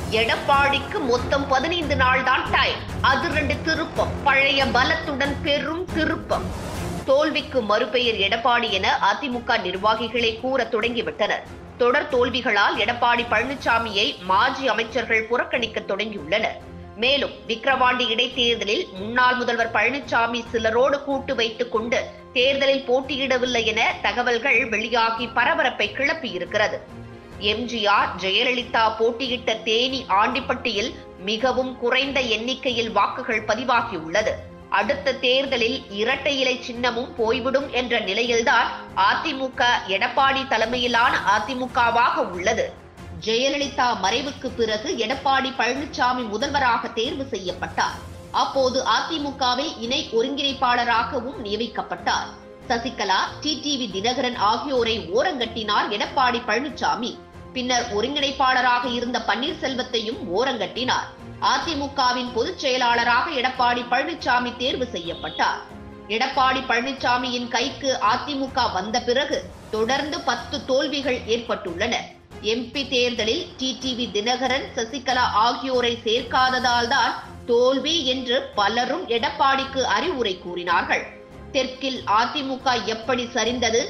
எடப்பாடிக்கு மொத்தம் 15 நாள் தான் டைம். அதிரண்டு திருப்பம், பழைய பலத்துடன் பெரும் திருப்பம். தோல்விக்கு மறுபெயர் எடப்பாடி என அதிமுக நிர்வாகிகளை கூற தொடங்கிவிட்டனர். தொடர் தோல்விகளால் எடப்பாடி பழனிசாமியை மாஜி அமைச்சர்கள் புறக்கணிக்க தொடங்கியுள்ளனர். மேலும் விக்கிரவாண்டி இடைத்தேர்தலில் முன்னாள் முதல்வர் பழனிசாமி சிலரோடு கூட்டு வைத்துக் கொண்டு தேர்தலில் போட்டியிடவில்லை என தகவல்கள் வெளியாகி பரபரப்பை கிளப்பியிருக்கிறது. எம்ஜிஆர், ஜெயலலிதா போட்டியிட்ட தேனி, ஆண்டிப்பட்டியில் மிகவும் குறைந்த எண்ணிக்கையில் வாக்குகள் பதிவாகியுள்ளது. அடுத்த தேர்தலில் இரட்டை இலை சின்னமும் போய்விடும் என்ற நிலையில்தான் அதிமுக எடப்பாடி தலைமையிலான அதிமுகவாக உள்ளது. ஜெயலலிதா மறைவுக்கு பிறகு எடப்பாடி பழனிசாமி முதல்வராக தேர்வு செய்யப்பட்டார். அப்போது அதிமுகவில் இணை ஒருங்கிணைப்பாளராகவும் நியமிக்கப்பட்டார். சசிகலா, டிடிவி தினகரன் ஆகியோரை ஓரங்கட்டினார் எடப்பாடி பழனிசாமி. பின்னர் ஒருங்கிணைப்பாளராக இருந்த பன்னீர்செல்வத்தையும் ஓரங்கட்டினார். அதிமுகவின் பொதுச் செயலாளராக எடப்பாடி பழனிசாமி தேர்வு செய்யப்பட்டார். எடப்பாடி பழனிசாமியின் கைக்கு அதிமுக வந்த பிறகு தொடர்ந்து 10 தோல்விகள் ஏற்பட்டுள்ளன. எம்பி தேர்தலில் டிடிவி தினகரன், சசிகலா ஆகியோரை சேர்க்காததால் தான் தோல்வி என்று பலரும் எடப்பாடிக்கு அறிவுரை கூறினார்கள். தெற்கில் அதிமுக எப்படி சரிந்தது?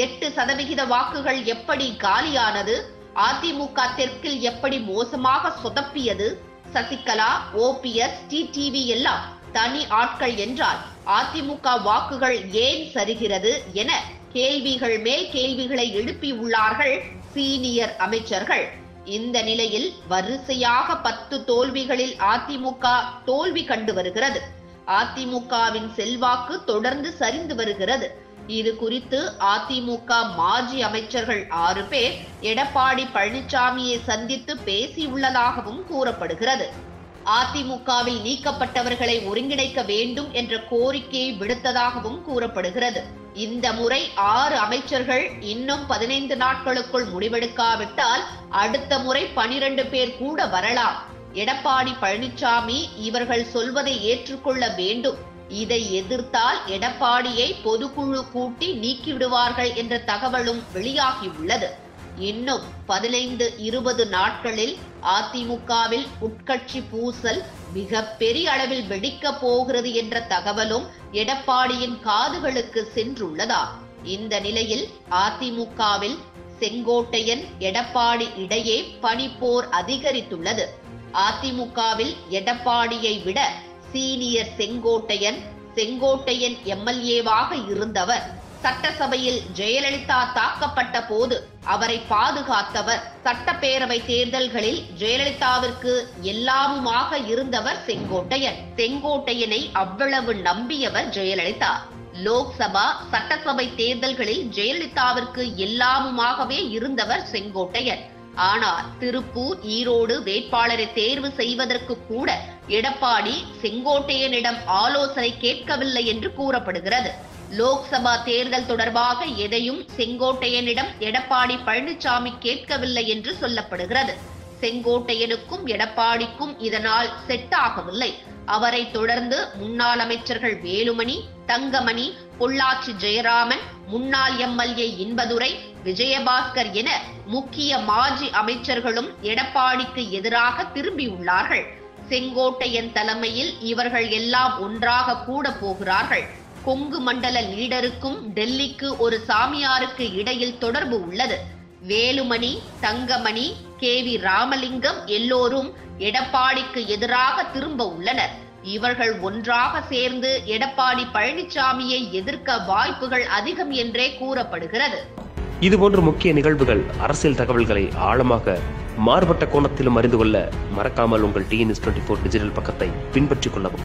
8% வாக்குகள் எப்படி காலியானது? அதிமுக தெற்கில் எப்படி மோசமாக சொதப்பியது? சசிகலா, ஓபிஎஸ், டிடிவி எல்லாம் தனி ஆட்கள் என்றால் அதிமுக வாக்குகள் ஏன் சரிகிறது என கேள்விகள் மேல் கேள்விகளை எழுப்பியுள்ளார்கள் சீனியர் அமைச்சர்கள். இந்த நிலையில் வரிசையாக 10 தோல்விகளில் அதிமுக தோல்வி கண்டு வருகிறது. அதிமுகவின் செல்வாக்கு தொடர்ந்து சரிந்து வருகிறது. இது குறித்து அதிமுக மாஜி அமைச்சர்கள் 6 பேர் எடப்பாடி பழனிசாமியை சந்தித்து பேசியுள்ளதாகவும் கூறப்படுகிறது. அதிமுகவில் நீக்கப்பட்டவர்களை ஒருங்கிணைக்க வேண்டும் என்ற கோரிக்கையை விடுத்ததாகவும் கூறப்படுகிறது. இந்த முறை 6 அமைச்சர்கள் இன்னும் 15 நாட்களுக்குள் முடிவெடுக்காவிட்டால் அடுத்த முறை 12 பேர் கூட வரலாம். எடப்பாடி பழனிசாமி இவர்கள் சொல்வதை ஏற்றுக்கொள்ள வேண்டும். இதை எதிர்த்தால் எடப்பாடியை பொதுக்குழு கூட்டி நீக்கிவிடுவார்கள் என்ற தகவலும் வெளியாகியுள்ளது. இன்னும் 15-20 நாட்களில் அதிமுகவில் உட்கட்சி பூசல் மிகப்பெரிய அளவில் வெடிக்க போகிறது என்ற தகவலும் எடப்பாடியின் காதுகளுக்கு சென்றுள்ளதா? இந்த நிலையில் அதிமுகவில் செங்கோட்டையன், எடப்பாடி இடையே பனிப்போர் அதிகரித்துள்ளது. அதிமுகவில் எடப்பாடியை விட சீனியர் செங்கோட்டையன் எம்எல்ஏவாக இருந்தவர். சட்டசபையில் ஜெயலலிதா தாக்கப்பட்ட போது அவரை பாதுகாத்தவர். சட்டப்பேரவை தேர்தல்களில் ஜெயலலிதாவிற்கு எல்லாமுமாக இருந்தவர் செங்கோட்டையனை அவ்வளவு நம்பியவர் ஜெயலலிதா. லோக்சபா, சட்டசபை தேர்தல்களில் ஜெயலலிதாவிற்கு எல்லாமுமாகவே இருந்தவர் செங்கோட்டையன். ஆனால் திருப்பூர், ஈரோடு வேட்பாளரை தேர்வு செய்வதற்கு கூட எடப்பாடி செங்கோட்டையனிடம் ஆலோசனை கேட்கவில்லை என்று கூறப்படுகிறது. லோக்சபா தேர்தல் தொடர்பாக எதையும் செங்கோட்டையனிடம் எடப்பாடி பழனிசாமி கேட்கவில்லை என்று சொல்லப்படுகிறது. செங்கோட்டையனுக்கும் எடப்பாடிக்கும் இதனால் செட் ஆகவில்லை. அவரை தொடர்ந்து முன்னாள் அமைச்சர்கள் வேலுமணி, தங்கமணி, பொள்ளாச்சி ஜெயராமன், முன்னாள் எம்எல்ஏ இன்பதுரை, விஜயபாஸ்கர் என முக்கிய மாஜி அமைச்சர்களும் எடப்பாடிக்கு எதிராக திரும்பியுள்ளார்கள். செங்கோட்டையன் தலைமையில் இவர்கள் எல்லாம் ஒன்றாக கூட போகிறார்கள். கொங்கு மண்டல லீடருக்கும் டெல்லிக்கு ஒரு சாமியாருக்கு இடையில் தொடர்பு உள்ளது. வேலுமணி, தங்கமணி, KV ராமலிங்கம் எல்லோரும் எடப்பாடிக்கு எதிராக திரும்ப உள்ளனர். இவர்கள் ஒன்றாக சேர்ந்து எடப்பாடி பழனிசாமியை எதிர்க்க வாய்ப்புகள் அதிகம் என்றே கூறப்படுகிறது. இதுபோன்ற முக்கிய நிகழ்வுகள், அரசியல் தகவல்களை ஆழமாக மாறுபட்ட கோணத்திலும் அறிந்து கொள்ள மறக்காமல் உங்கள் TNS24 டிஜிட்டல் பக்கத்தை பின்பற்றிக் கொள்ளவும்.